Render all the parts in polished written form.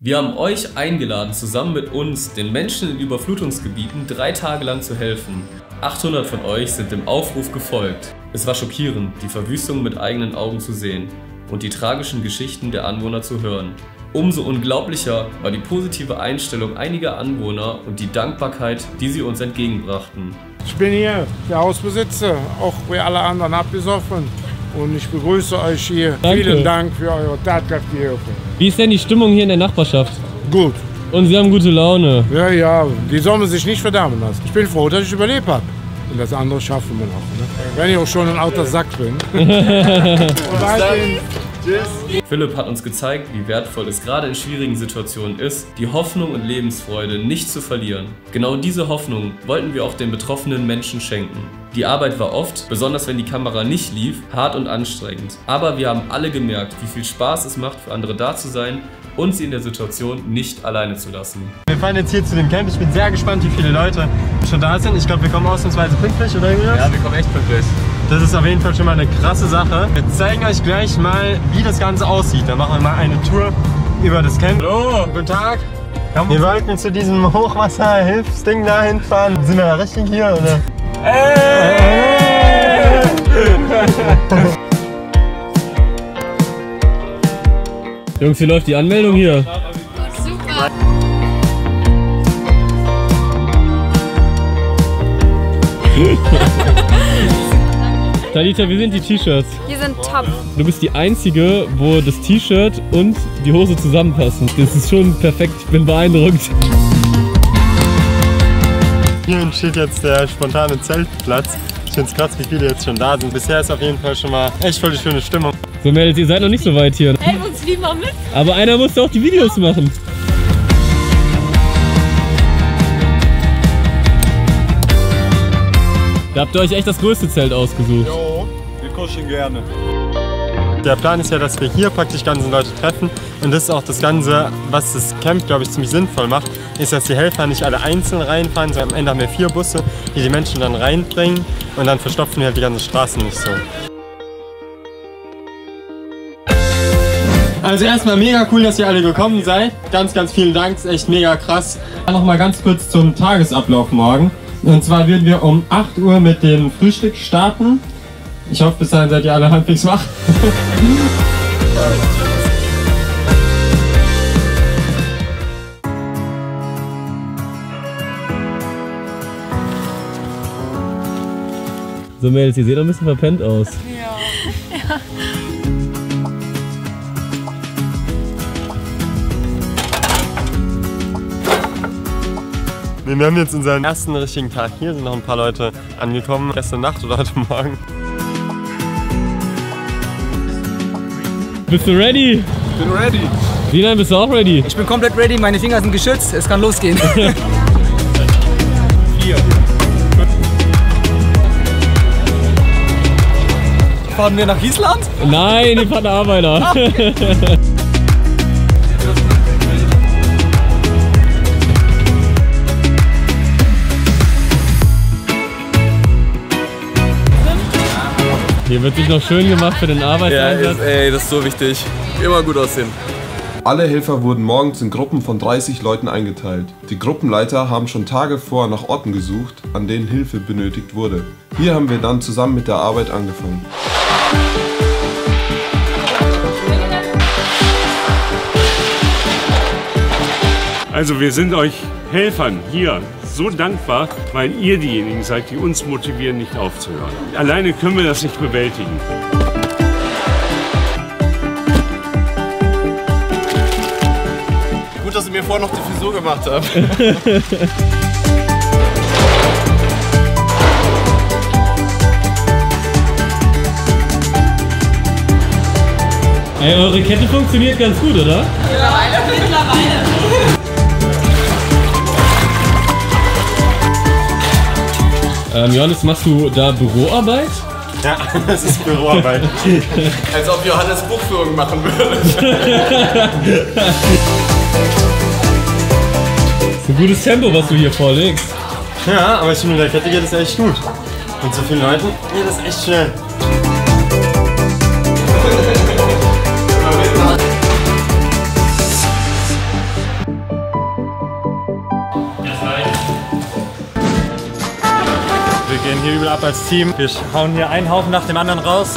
Wir haben euch eingeladen, zusammen mit uns den Menschen in Überflutungsgebieten 3 Tage lang zu helfen. 800 von euch sind dem Aufruf gefolgt. Es war schockierend, die Verwüstung mit eigenen Augen zu sehen und die tragischen Geschichten der Anwohner zu hören. Umso unglaublicher war die positive Einstellung einiger Anwohner und die Dankbarkeit, die sie uns entgegenbrachten. Ich bin hier der Hausbesitzer, auch wie alle anderen abgesoffen. Und ich begrüße euch hier. Danke. Vielen Dank für eure tatkräftige Hilfe. Wie ist denn die Stimmung hier in der Nachbarschaft? Gut. Und Sie haben gute Laune? Ja, ja, die soll man sich nicht verdammen lassen. Ich bin froh, dass ich überlebt habe. Und das andere schaffen wir noch. Ne? Wenn ich auch schon ein alter Sack bin. Und weiterhin. Philipp hat uns gezeigt, wie wertvoll es gerade in schwierigen Situationen ist, die Hoffnung und Lebensfreude nicht zu verlieren. Genau diese Hoffnung wollten wir auch den betroffenen Menschen schenken. Die Arbeit war oft, besonders wenn die Kamera nicht lief, hart und anstrengend. Aber wir haben alle gemerkt, wie viel Spaß es macht, für andere da zu sein und sie in der Situation nicht alleine zu lassen. Wir fahren jetzt hier zu dem Camp. Ich bin sehr gespannt, wie viele Leute schon da sind. Ich glaube, wir kommen ausnahmsweise pünktlich, oder irgendwas? Ja, wir kommen echt pünktlich. Das ist auf jeden Fall schon mal eine krasse Sache. Wir zeigen euch gleich mal, wie das Ganze aussieht. Dann machen wir mal eine Tour über das Camp. Hallo! Guten Tag! Wir wollten zu diesem Hochwasserhilfsding da hinfahren. Sind wir da richtig hier, oder? Jungs, wie läuft die Anmeldung hier? Super! Talita, wie sind die T-Shirts? Die sind top. Du bist die Einzige, wo das T-Shirt und die Hose zusammenpassen. Das ist schon perfekt, ich bin beeindruckt. Hier entsteht jetzt der spontane Zeltplatz. Ich finde es krass, wie viele jetzt schon da sind. Bisher ist auf jeden Fall schon mal echt voll die schöne Stimmung. So Mädels, ihr seid noch nicht so weit hier. Ey, uns lieber mit. Aber einer muss doch die Videos machen. Da habt ihr euch echt das größte Zelt ausgesucht. Jo, wir kuscheln gerne. Der Plan ist ja, dass wir hier praktisch die ganzen Leute treffen. Und das ist auch das Ganze, was das Camp, glaube ich, ziemlich sinnvoll macht, ist, dass die Helfer nicht alle einzeln reinfahren, sondern am Ende haben wir 4 Busse, die die Menschen dann reinbringen. Und dann verstopfen wir halt die ganzen Straßen nicht so. Also erstmal mega cool, dass ihr alle gekommen seid. Ganz, ganz vielen Dank, ist echt mega krass. Dann noch mal ganz kurz zum Tagesablauf morgen. Und zwar würden wir um 8 Uhr mit dem Frühstück starten. Ich hoffe, bis dahin seid ihr alle halbwegs wach. So Mädels, ihr seht doch ein bisschen verpennt aus. Ja. Wir haben jetzt unseren ersten richtigen Tag hier, sind noch ein paar Leute angekommen, gestern Nacht oder heute Morgen. Bist du ready? Ich bin ready. Sinan, bist du auch ready? Ich bin komplett ready, meine Finger sind geschützt, es kann losgehen. 4. Fahren wir nach Island? Nein, die fahren Arbeiter. Hier wird sich noch schön gemacht für den Arbeitseinsatz. Ey, das ist so wichtig. Immer gut aussehen. Alle Helfer wurden morgens in Gruppen von 30 Leuten eingeteilt. Die Gruppenleiter haben schon Tage vorher nach Orten gesucht, an denen Hilfe benötigt wurde. Hier haben wir dann zusammen mit der Arbeit angefangen. Also wir sind euch Helfern hier so dankbar, weil ihr diejenigen seid, die uns motivieren, nicht aufzuhören. Alleine können wir das nicht bewältigen. Gut, dass ihr mir vorher noch die Frisur gemacht habt. Ey, eure Kette funktioniert ganz gut, oder? Mittlerweile. Johannes, machst du da Büroarbeit? Ja, das ist Büroarbeit. Als ob Johannes Buchführung machen würde. Das ist ein gutes Tempo, was du hier vorlegst. Ja, aber ich finde, mit der Kette geht es echt gut. Mit so vielen Leuten geht es echt schnell. hier übel ab als Team. Wir hauen hier einen Haufen nach dem anderen raus.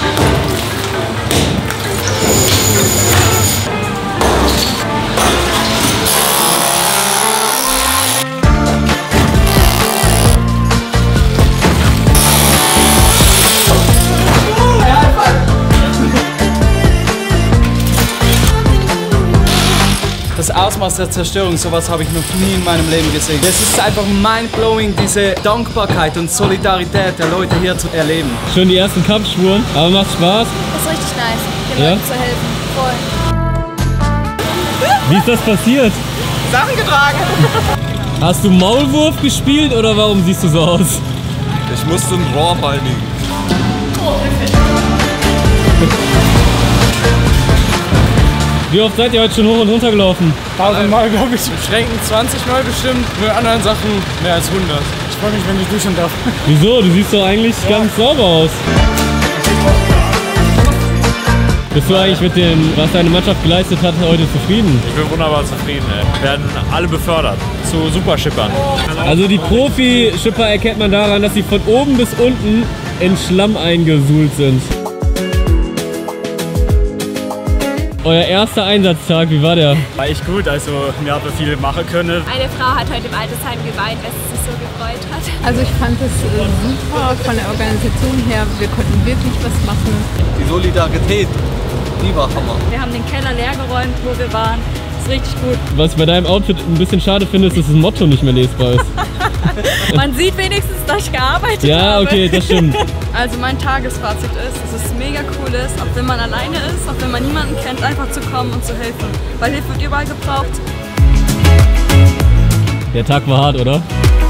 Das Ausmaß der Zerstörung, sowas habe ich noch nie in meinem Leben gesehen. Es ist einfach mindblowing, diese Dankbarkeit und Solidarität der Leute hier zu erleben. Schon die ersten Kampfspuren, aber macht Spaß. Das ist richtig nice, den Leuten zu helfen. Voll. Wie ist das passiert? Sachen getragen. Hast du Maulwurf gespielt oder warum siehst du so aus? Ich musste ein Rohr reinigen. Wie oft seid ihr heute schon hoch und runter gelaufen? 1000 Mal, glaube ich. Schränken 20 Mal bestimmt. Für anderen Sachen mehr als 100. Ich freue mich, wenn ich duschen darf. Wieso? Du siehst doch eigentlich ganz sauber aus. Bist du eigentlich mit dem, was deine Mannschaft geleistet hat, heute zufrieden? Ich bin wunderbar zufrieden. Wir werden alle befördert zu Superschippern. Also die Profi-Schipper erkennt man daran, dass sie von oben bis unten in Schlamm eingesuhlt sind. Euer erster Einsatztag, wie war der? War echt gut, also wir haben viel machen können. Eine Frau hat heute im Altersheim geweint, weil sie sich so gefreut hat. Also ich fand es super von der Organisation her. Wir konnten wirklich was machen. Die Solidarität, die war Hammer. Wir haben den Keller leer geräumt, wo wir waren. Das ist richtig gut. Was ich bei deinem Outfit ein bisschen schade finde, ist, dass das Motto nicht mehr lesbar ist. Man sieht wenigstens, dass ich gearbeitet habe. Ja, okay, das stimmt. Also mein Tagesfazit ist, dass es mega cool ist, auch wenn man alleine ist, auch wenn man niemanden kennt, einfach zu kommen und zu helfen. Weil Hilfe wird überall gebraucht. Der Tag war hart, oder?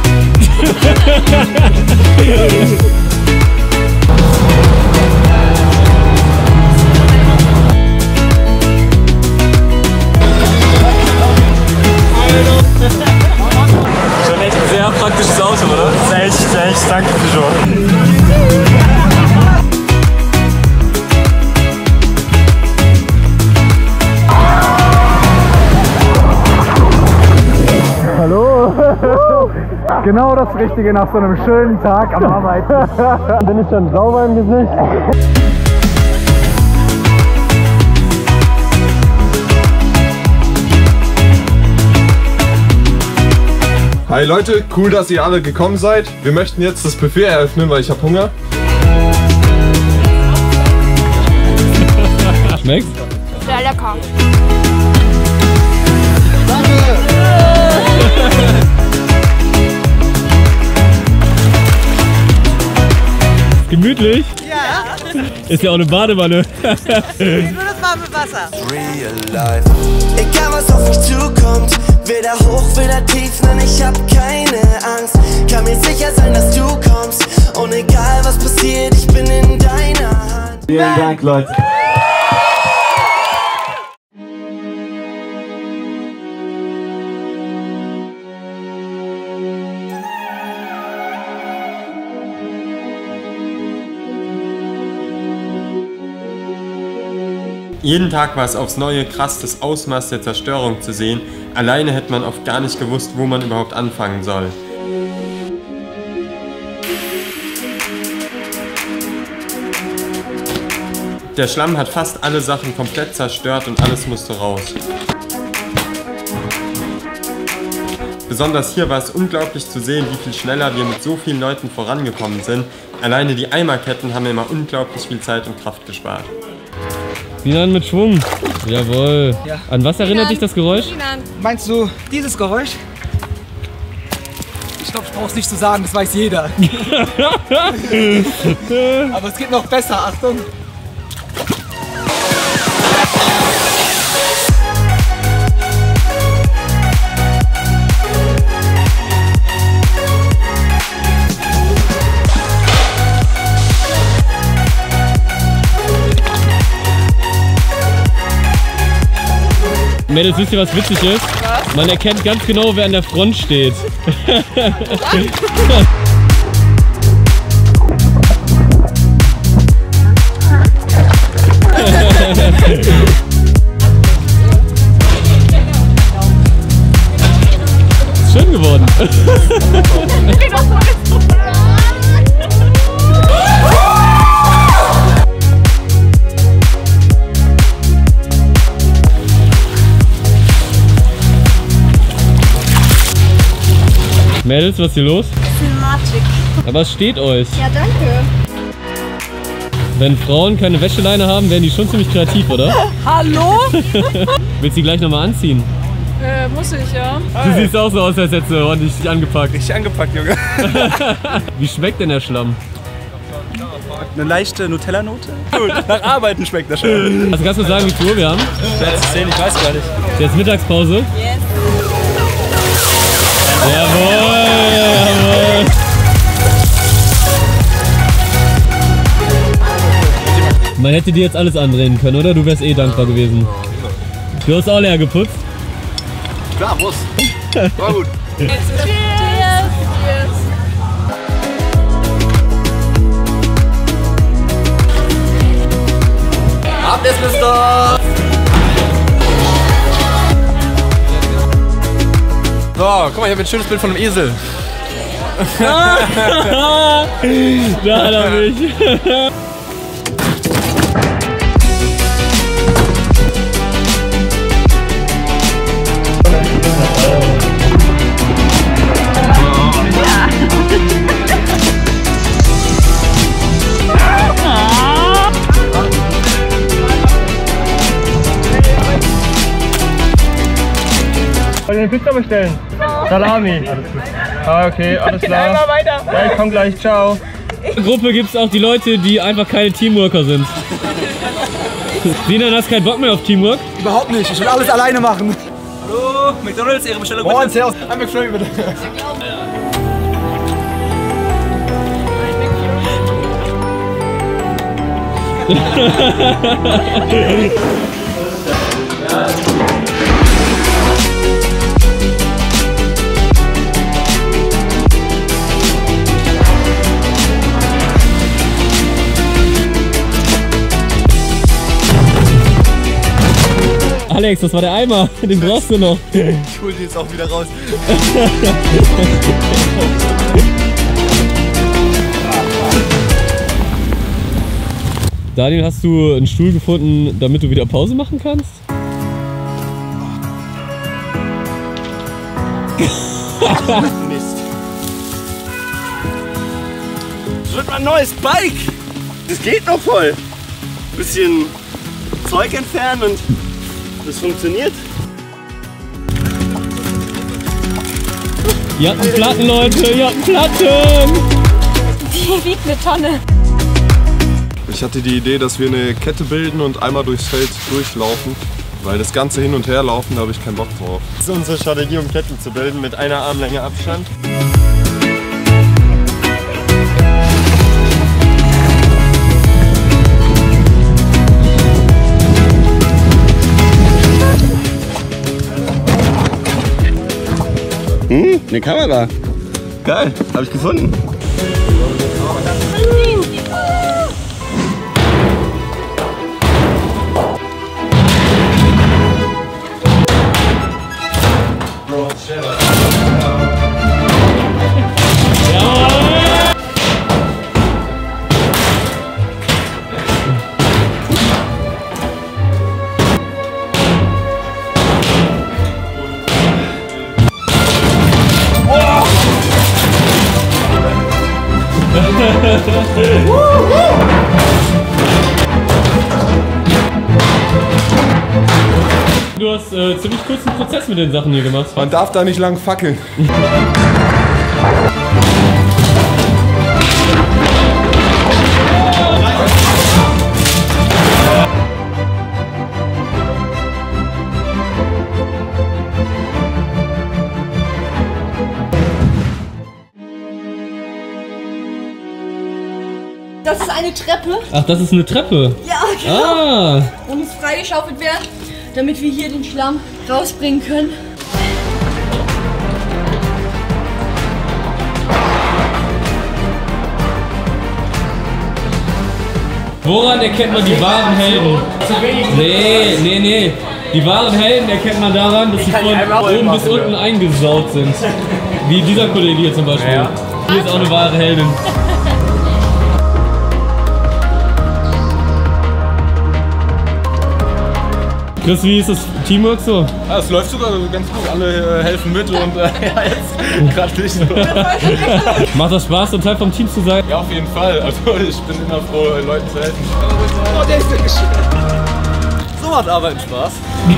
Schon echt ein sehr praktisches Auto, oder? Echt, danke Peugeot. Hallo! Genau das Richtige nach so einem schönen Tag am Arbeiten. Bin ich schon sauber im Gesicht? Hi Leute, cool, dass ihr alle gekommen seid. Wir möchten jetzt das Buffet eröffnen, weil ich habe Hunger. Schmeckt's? Sehr lecker. Gemütlich? Ja. Ist ja auch eine Badewanne. Ich will das warme Wasser. Egal was auf mich zukommt, weder hoch, weder tief, nein, ich hab keine Angst. Kann mir sicher sein, dass du kommst. Und egal was passiert, ich bin in deiner Hand. Vielen Dank, Leute. Jeden Tag war es aufs Neue krass, das Ausmaß der Zerstörung zu sehen. Alleine hätte man oft gar nicht gewusst, wo man überhaupt anfangen soll. Der Schlamm hat fast alle Sachen komplett zerstört und alles musste raus. Besonders hier war es unglaublich zu sehen, wie viel schneller wir mit so vielen Leuten vorangekommen sind. Alleine die Eimerketten haben immer unglaublich viel Zeit und Kraft gespart. Sinan mit Schwung. Jawohl. Ja. An was erinnert dich das Geräusch? Meinst du dieses Geräusch? Ich glaube, ich brauche es nicht zu sagen, das weiß jeder. Aber es geht noch besser, Achtung. Mädels, wisst ihr, was witzig ist? Was? Man erkennt ganz genau, wer an der Front steht. Schön geworden. Mädels, was ist hier los? Filmatik. Aber es steht euch. Ja, danke. Wenn Frauen keine Wäscheleine haben, werden die schon ziemlich kreativ, oder? Hallo? Willst du die gleich nochmal anziehen? Muss ich, ja. Du siehst auch so aus, als hättest du ordentlich dich angepackt. Richtig angepackt, Junge. Wie schmeckt denn der Schlamm? Eine leichte Nutella-Note. Gut, nach Arbeiten schmeckt das schon. Also kannst du sagen, wie viel Uhr wir haben? Jetzt 10, ich weiß gar nicht. Jetzt Mittagspause? Yes. Jawohl, jawohl. Man hätte dir jetzt alles andrehen können, oder? Du wärst eh dankbar gewesen. Du hast auch leer geputzt? Klar, muss. War gut. Cheers. Abendessen ist da! So, guck mal, ich habe ein schönes Bild von einem Esel. Da hat er mich. Wollt ihr eine Pizza bestellen? Salami. Ah, okay, alles klar. Einmal weiter. Ja, ich komm gleich, ciao. In der Gruppe gibt es auch die Leute, die einfach keine Teamworker sind. Sinan, hast keinen Bock mehr auf Teamwork? Überhaupt nicht, ich will alles alleine machen. Hallo, McDonald's, Ihre Bestellung bitte. Moin, servus. Ein McFlurry bitte. Alex, das war der Eimer, den brauchst du noch. Ich hol die jetzt auch wieder raus. Daniel, hast du einen Stuhl gefunden, damit du wieder Pause machen kannst? Mist. Das wird mein neues Bike. Das geht noch voll. Bisschen Zeug entfernen und das funktioniert. Ihr habt einen Platten, Leute, ihr habt einen Platten! Die wiegt eine Tonne. Ich hatte die Idee, dass wir eine Kette bilden und einmal durchs Feld durchlaufen. Weil das ganze Hin- und Herlaufen, da habe ich keinen Bock drauf. Das ist unsere Strategie, um Ketten zu bilden, mit einer Armlänge Abstand. Eine Kamera. Geil, habe ich gefunden. Du hast ziemlich kurzen Prozess mit den Sachen hier gemacht. Man darf da nicht lang fackeln. Das ist eine Treppe. Ach, das ist eine Treppe? Ja, genau. Ah. Und muss freigeschaufelt werden, damit wir hier den Schlamm rausbringen können. Woran erkennt man die wahren Helden? Nee. Die wahren Helden erkennt man daran, dass sie von oben bis unten eingesaut sind. Wie dieser Kollege hier zum Beispiel. Ja. Hier ist auch eine wahre Heldin. Chris, wie ist das Teamwork so? Ja, es läuft sogar ganz gut. Alle helfen mit und ja, jetzt gerade nicht so. Macht das Spaß, ein Teil vom Team zu sein? Ja, auf jeden Fall. Also ich bin immer froh, Leuten zu helfen. Oh, der ist wirklich so macht Arbeiten Spaß.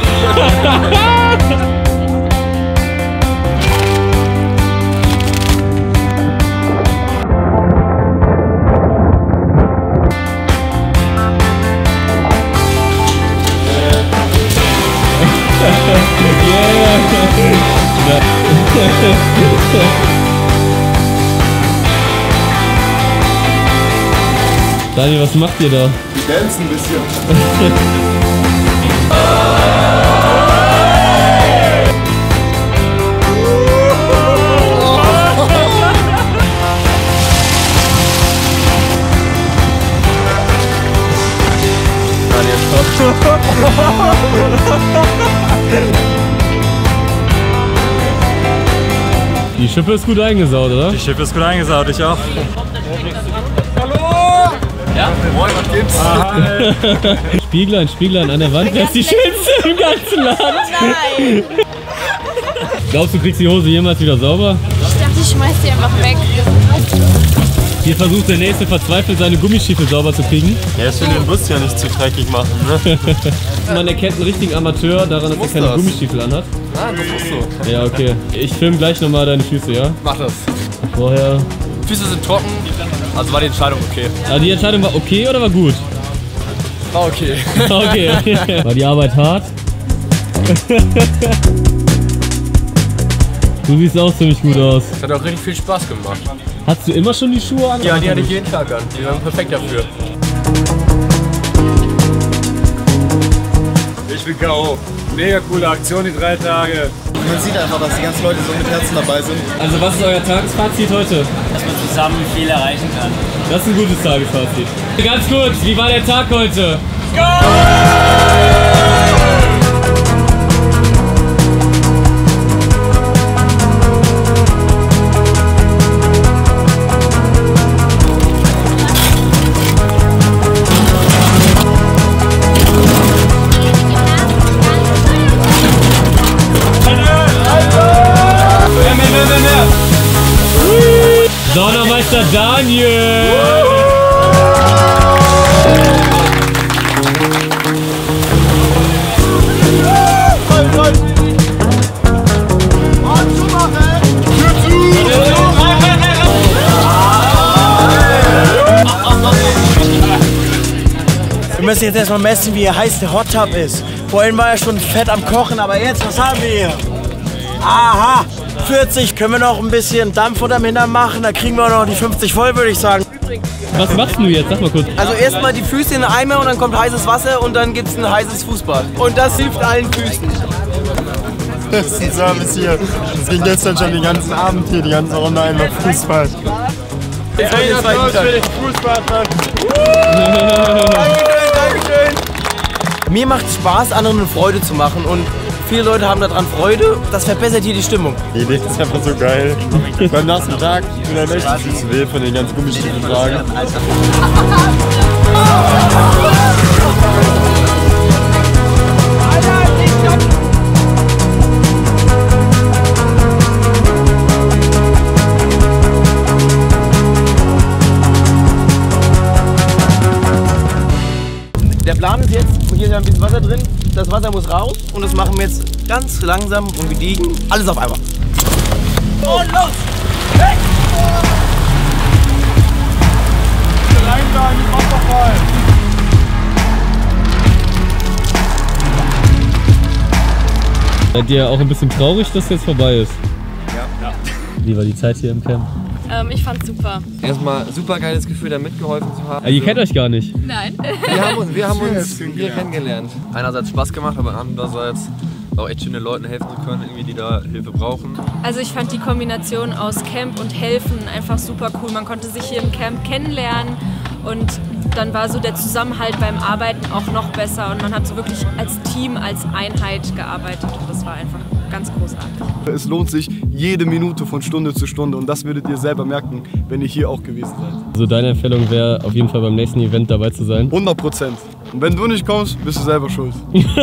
Daniel, was macht ihr da? Wir dancen ein bisschen. Die Schippe ist gut eingesaut, oder? Die Schippe ist gut eingesaut, ich auch. Ja, moin, was gibt's? Spieglein an der Wand. Wer ist die schönste im ganzen Land? Nein! Glaubst du, kriegst die Hose jemals wieder sauber? Ich dachte, ich schmeiß die einfach weg. Hier versucht der Nächste verzweifelt, seine Gummistiefel sauber zu kriegen. Ja, ich will den Bus ja nicht zu dreckig machen, ne? Man erkennt einen richtigen Amateur daran, dass er keine Gummistiefel anhat. Ah, das ist so. Ja, okay. Ich film gleich nochmal deine Füße, ja? Mach das. Vorher. Füße sind trocken, also war die Entscheidung okay. Aber die Entscheidung war okay oder war gut? War okay. Okay. War die Arbeit hart? Du siehst auch ziemlich gut aus. Das hat auch richtig viel Spaß gemacht. Hast du immer schon die Schuhe an? Ja, die hatte ich jeden Tag an. Die waren perfekt dafür. Ich bin K.O. Mega coole Aktion, die 3 Tage. Man sieht einfach, dass die ganzen Leute so mit Herzen dabei sind. Also was ist euer Tagesfazit heute? Dass man zusammen viel erreichen kann. Das ist ein gutes Tagesfazit. Ganz kurz, wie war der Tag heute? Go! Saunermeister Daniel! Wir müssen jetzt erstmal messen, wie heiß der Hot Tub ist. Vorhin war er schon fett am Kochen, aber jetzt, was haben wir hier? Aha! 40, können wir noch ein bisschen Dampf unterm Hintern machen, dann kriegen wir auch noch die 50 voll, würde ich sagen. Was machst du jetzt? Sag mal kurz. Also erstmal die Füße in den Eimer und dann kommt heißes Wasser und dann gibt's ein heißes Fußbad. Und das hilft allen Füßen. Das ist ein Service hier. Das ging gestern schon den ganzen Abend hier, die ganze Runde einmal Fußball. Jetzt kommt der zweite Teil. Dankeschön. Mir macht es Spaß, anderen eine Freude zu machen und viele Leute haben daran Freude. Das verbessert hier die Stimmung. Die Idee ist einfach so geil. Beim nächsten Tag tun einem echt die Füße weh von den ganzen Gummistiefeln tragen. Der Plan ist jetzt, hier ist ja ein bisschen Wasser drin, das Wasser muss raus und das machen wir jetzt ganz langsam und gediegen. Alles auf einmal. Und los! Weg! Reinbleiben, mach doch mal! Seid ihr auch ein bisschen traurig, dass jetzt vorbei ist? Ja. Wie war die Zeit hier im Camp? Ich fand's super. Erstmal super geiles Gefühl, da mitgeholfen zu haben. Ihr kennt euch gar nicht? Nein. Wir haben uns hier kennengelernt. Einerseits Spaß gemacht, aber andererseits auch echt schön den Leuten helfen zu können, irgendwie, die da Hilfe brauchen. Also ich fand die Kombination aus Camp und Helfen einfach super cool. Man konnte sich hier im Camp kennenlernen und dann war so der Zusammenhalt beim Arbeiten auch noch besser und man hat so wirklich als Team, als Einheit gearbeitet und das war einfach ganz großartig. Es lohnt sich jede Minute von Stunde zu Stunde und das würdet ihr selber merken, wenn ihr hier auch gewesen seid. Also deine Empfehlung wäre auf jeden Fall beim nächsten Event dabei zu sein? 100%. Und wenn du nicht kommst, bist du selber schuld.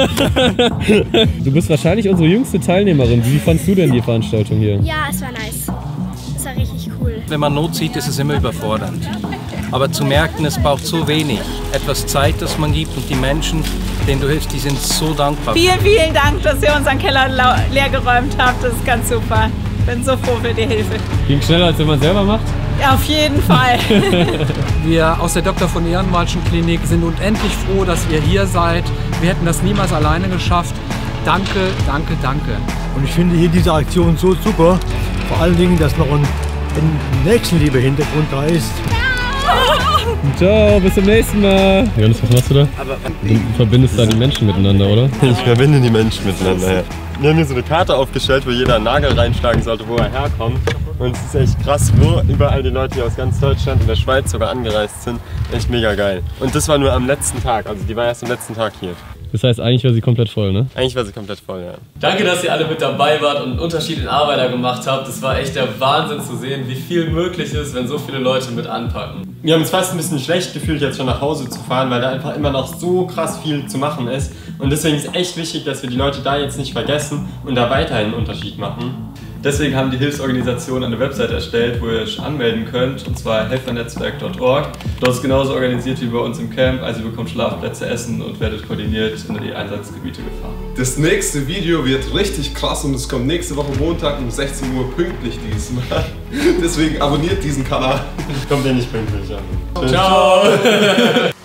Du bist wahrscheinlich unsere jüngste Teilnehmerin. Wie fandst du denn die Veranstaltung hier? Ja, es war nice. Es war richtig cool. Wenn man Not sieht, ist es immer überfordernd. Aber zu merken, es braucht so wenig. Etwas Zeit, das man gibt und die Menschen, denen du hilfst, die sind so dankbar. Vielen, vielen Dank, dass ihr unseren Keller leer geräumt habt. Das ist ganz super. Ich bin so froh für die Hilfe. Ging schneller, als wenn man selber macht? Ja, auf jeden Fall. Wir aus der Dr. von Ehrenwaldschen Klinik sind unendlich froh, dass ihr hier seid. Wir hätten das niemals alleine geschafft. Danke, danke, danke. Und ich finde hier diese Aktion so super. Vor allen Dingen, dass noch ein Nächstenliebe-Hintergrund da ist. Ciao, bis zum nächsten Mal. Jonas, was machst du da? Du verbindest da die Menschen miteinander, oder? Ich verbinde die Menschen miteinander, ja. Wir haben hier so eine Karte aufgestellt, wo jeder einen Nagel reinschlagen sollte, wo er herkommt. Und es ist echt krass, wo überall die Leute hier aus ganz Deutschland und der Schweiz sogar angereist sind. Echt mega geil. Und das war nur am letzten Tag, also die war erst am letzten Tag hier. Das heißt, eigentlich war sie komplett voll, ne? Eigentlich war sie komplett voll, ja. Danke, dass ihr alle mit dabei wart und einen Unterschied in Arbeiter gemacht habt. Es war echt der Wahnsinn zu sehen, wie viel möglich ist, wenn so viele Leute mit anpacken. Wir haben uns fast ein bisschen schlecht gefühlt, jetzt schon nach Hause zu fahren, weil da einfach immer noch so krass viel zu machen ist. Und deswegen ist es echt wichtig, dass wir die Leute da jetzt nicht vergessen und da weiterhin einen Unterschied machen. Deswegen haben die Hilfsorganisationen eine Website erstellt, wo ihr euch anmelden könnt, und zwar helfernetzwerk.org. Dort ist genauso organisiert wie bei uns im Camp, also ihr bekommt Schlafplätze, Essen und werdet koordiniert in die Einsatzgebiete gefahren. Das nächste Video wird richtig krass und es kommt nächste Woche Montag um 16 Uhr pünktlich diesmal. Deswegen abonniert diesen Kanal. Kommt ihr nicht pünktlich an. Ciao!